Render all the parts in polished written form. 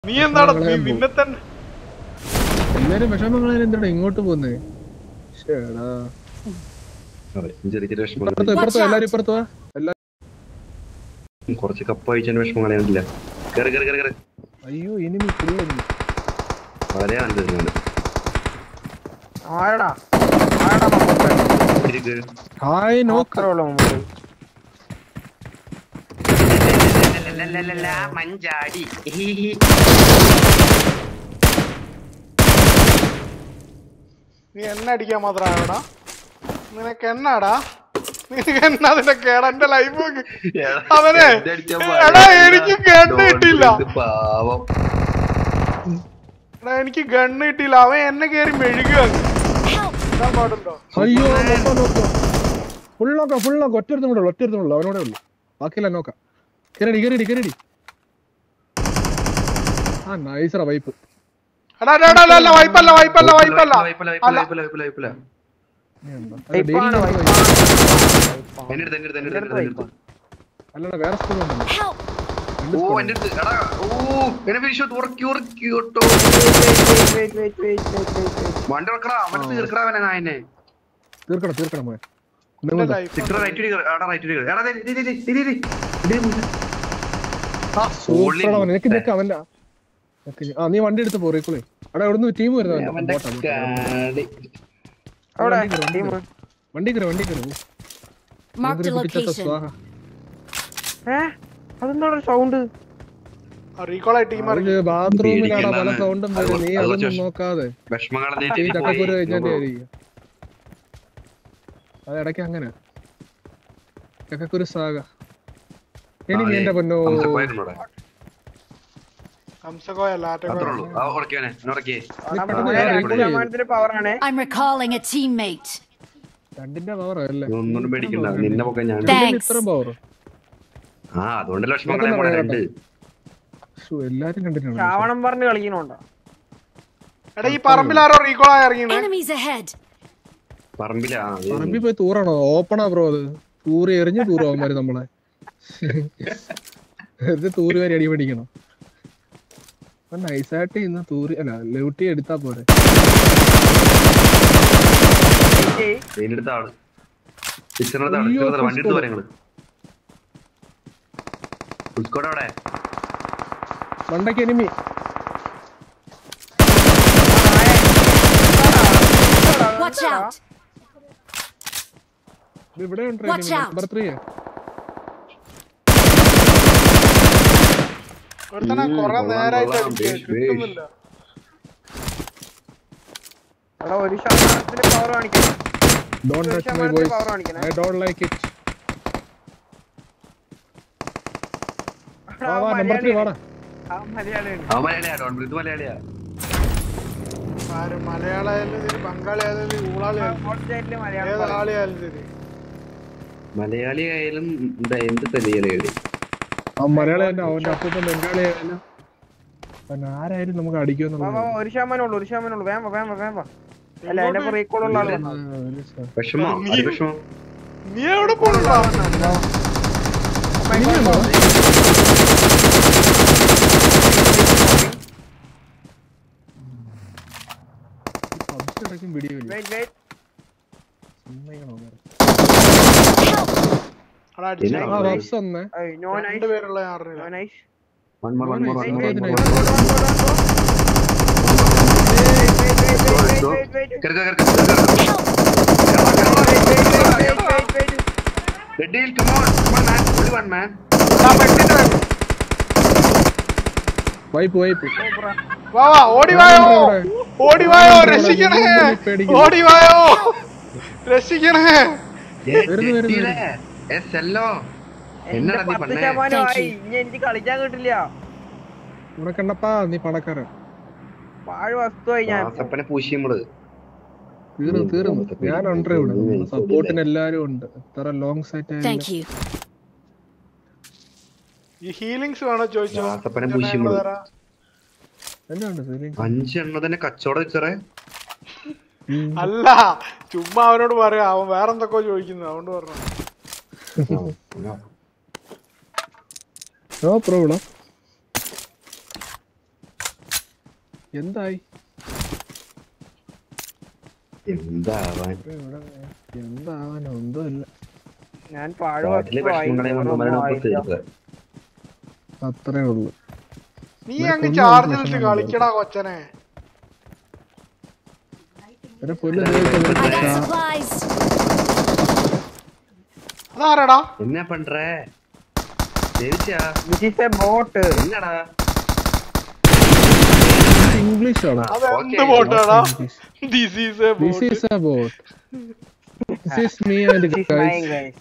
നീ എന്താണ് നിന്നെ തന്നെ എല്ലാരും വിഷമങ്ങളെ എന്താണ് ഇങ്ങോട്ട് പോകുന്നേ? കുറച്ച് കപ്പ് കഴിച്ചതിന്റെ വിഷമം കളയാനില്ല. അയ്യോ ഇനിമി ഫുള്ള് വളരെ നല്ലത്. ഹായ് നോക്കറോളൂ മഞ്ചാടി നീ എണ്ണ അടിക്കാൻ മാത്രാടാ? നിനക്ക് എണ്ണാടാ? നിനക്ക് എന്നാ അതിന്റെ കേടാ? എന്റെ ലൈഫ് അവനെ എടാ എനിക്ക് ഗണ്ണ് കിട്ടില്ല. എടാ എനിക്ക് ഗണ്ണ് കിട്ടിയില്ല. അവൻ എന്നെ കേറി മെഴുകുക. പാടുണ്ടോ? അയ്യോ ഫുൾ നോക്കാം ഒറ്റ അവനോടെ ഉള്ളു. ബാക്കിയല്ല നോക്കാം. കരടി ആ നൈസറ വൈപ്പ്. അല്ലടാ വേറെ തീർക്കണം മോനെ. അവന്റെ നീ വണ്ടി എടുത്ത് പോറിക്കളെ. അവിടെ എവിടുന്ന് ടീം വരുന്ന വണ്ടി കയറി ബാത്റൂമിലാണ് പല സൗണ്ടും വരും. നീ അതൊന്നും നോക്കാതെ ചക്കക്കുരു കഴിഞ്ഞാൽ അത് ഇടയ്ക്ക് അങ്ങനെ ചക്കക്കുരു സാഗ. എനിക്ക് എന്റെ പൊന്നോ രണ്ടിന്റെ പവർ അല്ലേ? ഇത്ര പവർ എല്ലാരും കണ്ടിട്ടുണ്ട്. പറമ്പിൽ പോയി തൂറാണോ? ഓപ്പണാ ബ്രോ അത്. തൂറി എറിഞ്ഞ് തൂറുമാര് നമ്മളെ തൂറി വരെ അടി പഠിക്കണം. നൈസായിട്ട് ഇന്ന് തൂറി അല്ല ലൂട്ടി എടുത്താ പോരെ. മണ്ടയ്ക്ക് എനിമി. ഇവിടെ ഉണ്ട് നമ്പർ 3. കൊറേ നേരായിട്ട് കിട്ടുന്നില്ല. Don't touch my voice. I don't like it. Number 3 വാടാ. മലയാളിയായാലും ബംഗാളി ആയാലും മലയാളി ആയാലും എന്ത് തലയിലേടി മലയാളി തന്നെ. അവന്റെ അപ്പൂപ്പൻ ബംഗാളി ആയാലും ആരായാലും നമുക്ക് അടിക്കുമെന്നുള്ള നീ എവിടെ പോണോ? ഓടിവായോ രക്ഷിക്കണേ. എനിക്ക് കളിക്കാൻ കിട്ടില്ല. നീ പണക്കാരൻ. തീർന്നു. ഞാനുണ്ട് ഇവിടെ. സപ്പോർട്ടിന് എല്ലാരും ഉണ്ട്. എത്ര ലോങ് സൈറ്റ് ഈ ഹീലിങ്സ് വേണോ ചോദിച്ചോ? 5 തന്നെ കച്ചവടം വെച്ചറേ. അല്ല ചുമ്മാ അവനോട് പറയാ. അവൻ വേറെന്തൊക്കെ ചോദിക്കുന്നു. അതുകൊണ്ട് പറഞ്ഞു. No problem. എന്തായി എന്താവാൻ എന്താവാൻ ഒന്നുമില്ല. ഞാൻ നാട്ടിലെ വിഷമങ്ങളെ കൊണ്ട് മരണപ്പ് തീർക്കുക. അത്രേ ഉള്ളു. നീ അങ്ങ് ചാർജ് ചെയ്തിട്ട് കളിക്കടാ കൊച്ചനെ. ഒരു പുല്ല് അതാരടാ? എന്നാ പண்ற ദേവിച്ചാ ബോട്ട് എന്നടാ ഇംഗ്ലീഷ് ആണോ? അതെന്ത് ബോട്ടാടാ? This is a boat. This is a boat. This is me and guys.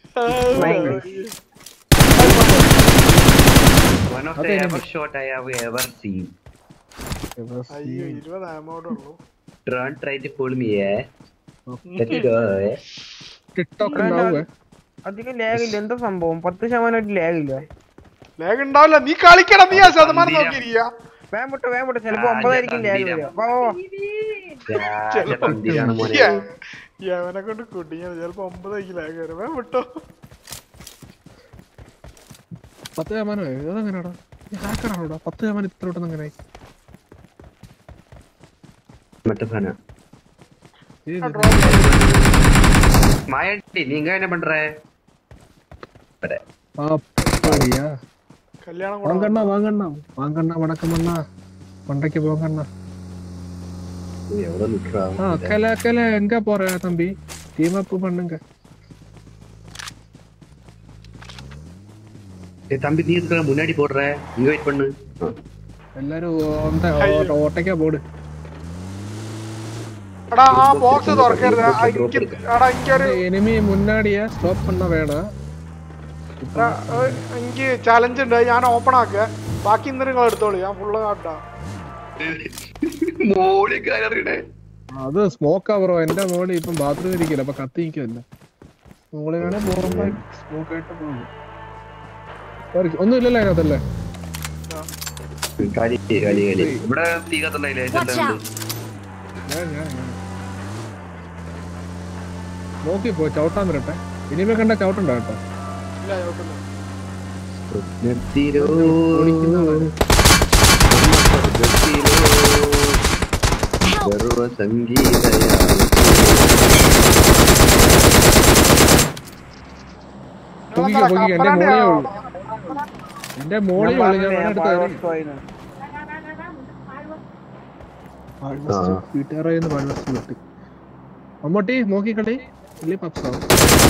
one of the ever shot I have ever seen. അയ്യോ 20 ആമോടെ ഉള്ളൂ. Don't try to fool me, eh? Let it go, eh? TikTok ഉണ്ടാവുക. അധികം lag ഇല്ല. എന്താ സംഭവം? 10% lag ഇല്ല. Lag ഉണ്ടാവില്ല. നീ കളിക്കടാ. നീ ആ ശതമാനം നോക്കിയിരിക്കുക. വേമ്പുട്ട് ചിലപ്പോ 9 ആയിരിക്കും ലാഗ് വരിക. പന്തിരാണ് മോനെ. യവനെ കൊണ്ട് കുട്ടിയാണ്. ചിലപ്പോ 9 ആയിരിക്കും ലാഗ് വരും. വിട്ടോ 10% അതെങ്ങനെയാടാ? ഹാക്കറാണോടാ? 10% ഇത്ര പെട്ടെന്ന് എങ്ങനെയായി? മറ്റേ ഫാന மாயாண்டி நீங்க என்ன பண்ற? அப்படியா? கல்யாணம் வாங்கண்ணா வணக்கம் அண்ணா. பண்டைக்கு போங்கண்ணா. எவ்வளவு லிட்டரா? கல எங்க போற தம்பி? டீம் அப் பண்ணுங்க. தம்பி நீ இதுக்கு முன்னாடி போடுற. இங்க வெயிட் பண்ணு. எல்லாரும் ஓட்டைக்கா போடு. എടാ ആ ബോക്സ് തുറക്കരുത്. എനിമി മുന്നാടിയാ സ്റ്റോപ്പ് பண்ண വേണം. എനിക്ക് ചലഞ്ച് ഉണ്ട്. ഞാൻ ഓപ്പൺ ആക്കുക. ബാക്കി ഇന്ന് നിങ്ങൾ എടുത്തോളൂ. ഞാൻ ഫുള്ള് കാട്ടാ. അത് സ്മോക്ക് ആവറോ? എന്റെ മോളി ഇപ്പം ബാത്റൂം ഇരിക്കില്ല. അപ്പൊ കത്തിക്കല്ല. മോളി വേണേ ബോറമ്പ സ്മോക്ക് ആയിട്ട് പോകും. ഒന്നും ഇല്ലല്ലോ അതിനകത്തല്ലേ? ഇവിടെ തീ കത്തുണ്ടായില്ലേ? നോക്കി പോ. ചവിട്ടാൻ വരട്ടെ. ഇനിമേ കണ്ട ചവിട്ടുണ്ടോ കേട്ടോ? എന്റെ മോളി വീട്ടുകാരായിരുന്നു വെള്ളത്തിൽ വിട്ട്. മമ്മൂട്ടി നോക്കിക്കളി. വലിയ പപ്സാവും.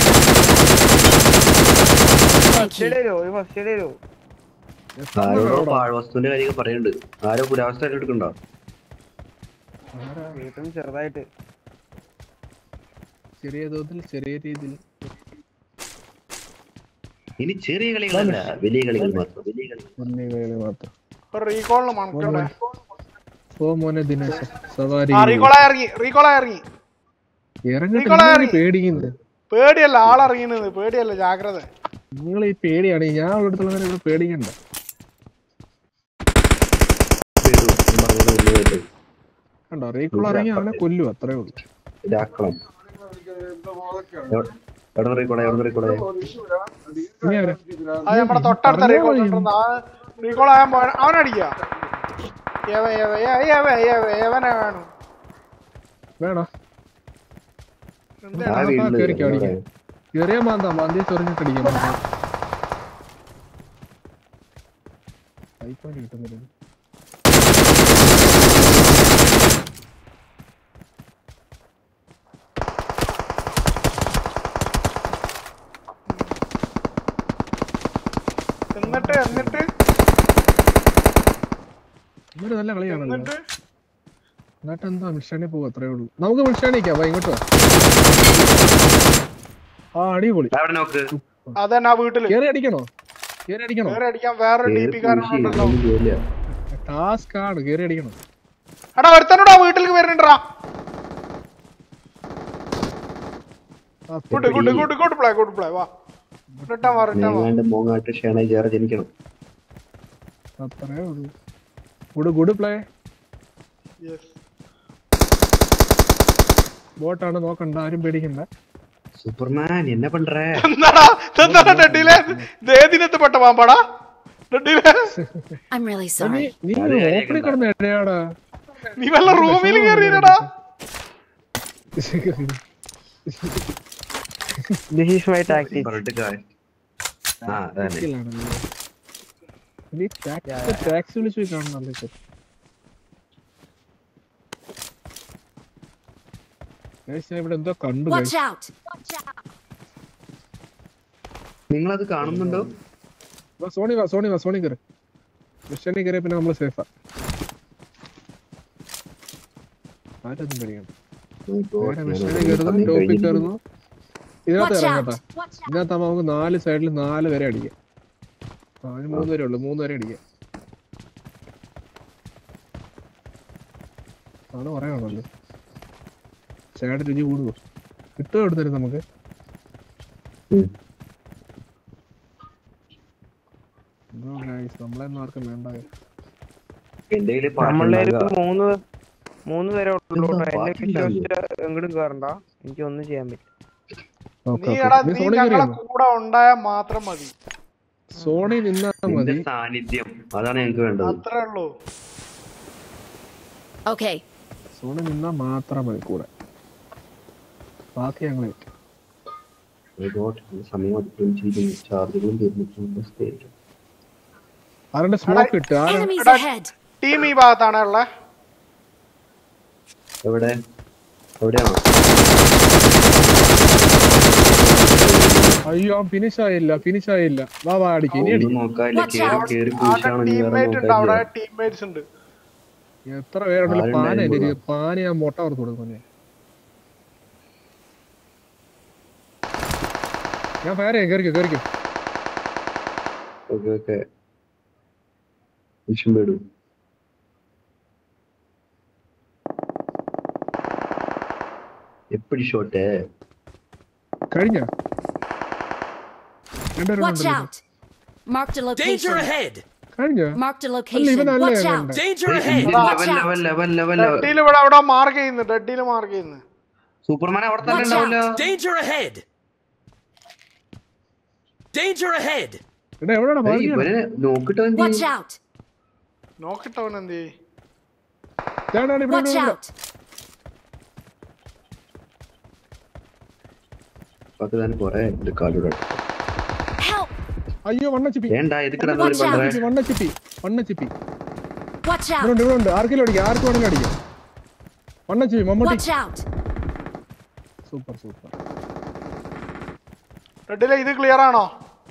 ആരോടോ പാഴ്വസ്തുവിന്റെ കാര്യം പറയുന്നുണ്ട്. ആരോ പുരാവസ്ഥ എടുക്കണ്ടോ? ചെറുതായിട്ട് ചെറിയ തോതിൽ ചെറിയ രീതിയിൽ. ഇനി ചെറിയ കളികളല്ല, വലിയ കളികൾ മാത്രം. ഓ മോനെ ദിനേശ് സവാരി പേടിക്കുന്നത്. പേടിയല്ല ആളിറങ്ങിയത്. പേടിയല്ല ജാഗ്രത. നിങ്ങൾ ഈ പേടിയാണ്. ഞാൻ അടുത്തുള്ള ഇവിടെ പേടിക്കണ്ട. കണ്ടോ? റീകോൾ ഇറങ്ങി അവനെ കൊല്ലും. അത്രേ ഉള്ളൂ. നമ്മുടെ തൊട്ടടുത്ത റീകോൾ ആകാൻ അവനടിക്ക. വേണോ? ചെറിയ മാന്താ മാന്തി ചൊറിഞ്ഞിട്ടടിക്കാം. കിട്ടുന്നില്ല. എന്നിട്ട് ഇവര് നല്ല കളിയാണല്ലോ. എന്നിട്ട് എന്താ മിഷാണി പോകും. അത്രേ ഉള്ളൂ. നമുക്ക് മിഷാണിക്കാം. ഇങ്ങോട്ട് ആ അടിപൊളി. അതന്നെ വീട്ടില് കേറി അടിക്കണോ? ടാസ്ക് ആണ്. കേറി അടിക്കണം. എടാ ഒരുത്തനോടാ വീട്ടിലേക്ക് വരുന്നുണ്ടാ. ഗുഡ് പ്ലേ വാ. അത്രേ ഉള്ളൂ. Good play. ബോട്ടാണ്. നോക്കണ്ട. ആരും പേടിക്കണ്ട. സൂപ്പർമാൻ என்ன பண்ற? എന്താടാ ഡെഡിലെ ദേദിനത്തെ പെട്ട പാമ്പാടാ ഡെഡിലെ. നീ ഓപ്പണിൽ കിടന്ന് എടയാടാ. നീ വല്ല റൂമിൽ കയറിയടാ. This is my tactic. Taxi വിളിച്ചു പോയി കാണുന്നല്ലേ. ഇവിടെ എന്തോ കണ്ടു. നിങ്ങളത് കാണുന്നുണ്ടോ? സോണി കയറി മിഷനി കയറിയ പിന്നെ നമ്മള് സേഫാ. ആരൊന്നും കഴിയണം. മിഷനി കയറുന്നു, ടോപ്പിൽ കയറുന്നു. ഇതിനകത്ത് ഇറങ്ങട്ടാ. ഇതിനകത്താകുമ്പോ നമുക്ക് 4 സൈഡിൽ 4 വരെ അടിക്കാം. അതിന് 3 വരെ ഉള്ളു. 3 വരെ അടിക്കാം. ആണ് പറയാണല്ലോ. ചേട്ടൻ രുചി കൂടുവോ? കിട്ടുമോ എടുത്തരും നമുക്ക്? നമ്മളെന്നും ആർക്കും വേണ്ട. മൂന്ന് പേരെ എങ്ങോട്ടും കേറണ്ട. എനിക്ക് ഒന്നും ചെയ്യാൻ പറ്റും. നീ ഞങ്ങളെ കൂടെ ഉണ്ടായാൽ മാത്രം മതി. സോണി നിന്നാ മതി. സാന്നിധ്യം അതാണ് ഞങ്ങൾക്ക് വേണ്ടത്. അത്രേ ഉള്ളൂ. സോണി നിന്നാ മാത്രം മതി കൂടെ. ബാക്കി ഞങ്ങളെ ആരുടെ സ്മോക്ക് ഇട്ട് ടീം ഈ ഭാഗത്താണ് ഉള്ളത്. എവിടെയാണോ? അയ്യോ ഫിനിഷ് ആയില്ല. വാ അടിക്ക്. ഇനി ടീംമേറ്റ്സ് ഉണ്ട്. എത്ര പേരുണ്ടല്ലോ. പാന ഞാൻ മുട്ട ഓർത്ത് കൊടുക്കും. ഞാൻ ഫയർ ചെയ്യാം. കേറിക്കോ. എപ്പടി ഷോട്ട് കഴിഞ്ഞ Watch out! Marked a location. Danger ahead! Marked a location. Watch out! Danger ahead! ഡെഡിയിൽ ഇവിടെ മാർക്ക് ചെയ്യുന്നു. സൂപ്പർമാൻ അവിടെ തന്നെ ഉണ്ടാവില്ല. Danger ahead! Danger ahead! എടാ എവിടെയാണ് മാർക്ക്? ഇവനെ നോക്കിട്ടോ. Watch out! നോക്കിട്ടവൻ എന്ത്? Watch out! കൊറേ കാലുകൾ. അയ്യോ വണ്ണച്ചിപ്പി. ഇവിടെ ആർക്കെങ്കിലും അടിക്കാം. ആർക്ക് വേണമെങ്കിലും അടിക്കാം. വണ്ണച്ചിപ്പി മമ്മൂട്ടി. സൂപ്പർ. റെഡിലെ ഇത് ക്ലിയർ ആണോ?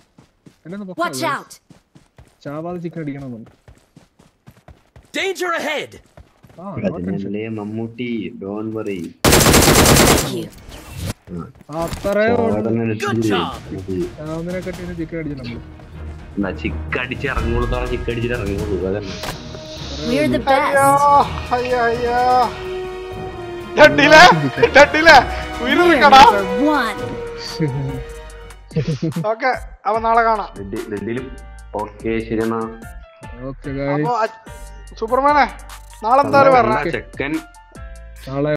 ചാവാതെ ചിക്കൻ അടിക്കണമെന്നുണ്ട്. Mammootty don't worry. അത്രേ ഒന്നിനെക്കട്ടി ചിക്കൻ അടിച്ചു നമ്മള്. ചിക്കടിച്ച് ഇറങ്ങുള്ളൂ. ചിക്കടിച്ചിട്ട് ഇറങ്ങുള്ളൂ. അതന്നെ. അവൻ നാളെ കാണാം. ശരി. സൂപ്പർമാനെ നാളെ എന്തായാലും വരണം. ചെക്കൻ നാളെ